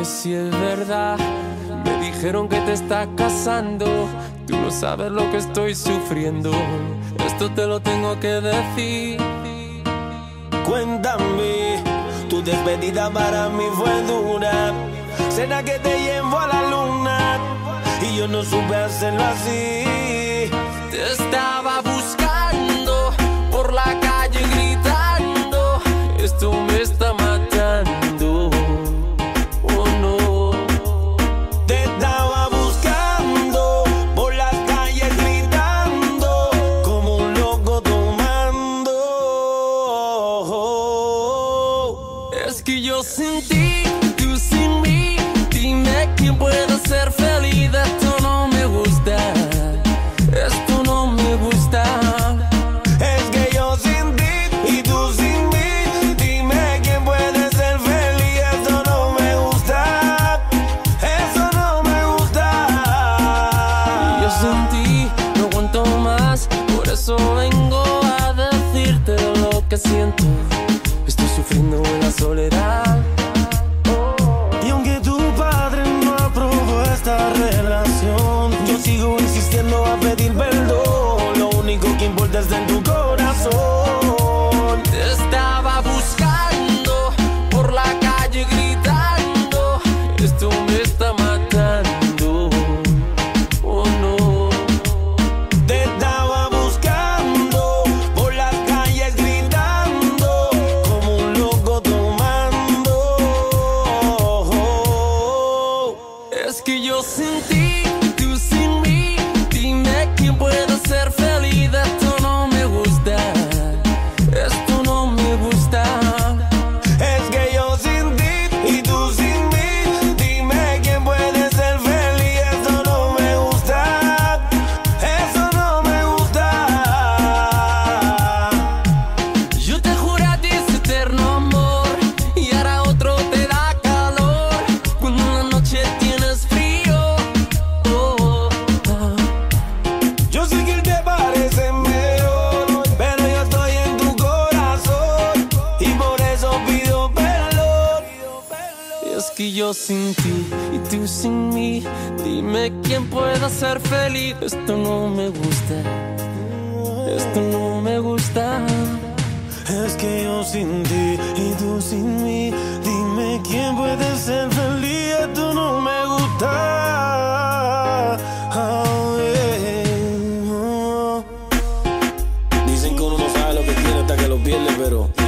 si es verdad. Me dijeron que te estás casando. Tú no sabes lo que estoy sufriendo. Esto te lo tengo que decir. Cuéntame, tu despedida para mí fue dura. Cena que te llevo a la luna y yo no supe hacerlo así. Te estaba buscando por la calle gritando. Esto me está matando. Oh no. Te estaba buscando por las calles gritando como un loco tomando. Es que yo sin ti, tú sin mí. Dime quién puede ser feliz. Esto no me gusta. Esto no me gusta. Es que yo sin ti y tú sin mí. Dime quién puede ser feliz. Eso no me gusta. Eso no me gusta. Yo sin ti no aguanto más. Por eso vengo a decirte lo que siento. Estoy sufriendo en la soledad. Y aunque tu padre no aprobó esta relación, yo sigo insistiendo a pedir perdón. Lo único que importa es en tu corazón. Te estaba buscando por la calle gritando. Esto me está matando. Oh no. Te estaba buscando por las calles gritando como un loco tomando. Es que yo sin ti, tú sin mí. Dime quién puede ser feliz. Esto no me gusta. Esto no me gusta. Es que yo sin ti y tú sin mí. Dime quién puede ser feliz. Eso no me gusta. Eso no me gusta. Yo te juré a ti ese eterno amor y ahora otro te da calor cuando en la noche tienes frío. Oh, oh. Yo sé que él te parece mejor, pero yo estoy en tu corazón y por eso pido perdón. Y es que yo sin ti y tú sin mí. Dime quién pueda ser feliz. Esto no me gusta. Esto no me gusta. Es que yo sin ti y tú sin mí. Dime quién puede ser feliz. Esto no me gusta. Oh, yeah. Dicen que uno no sabe lo que tiene hasta que lo pierde, pero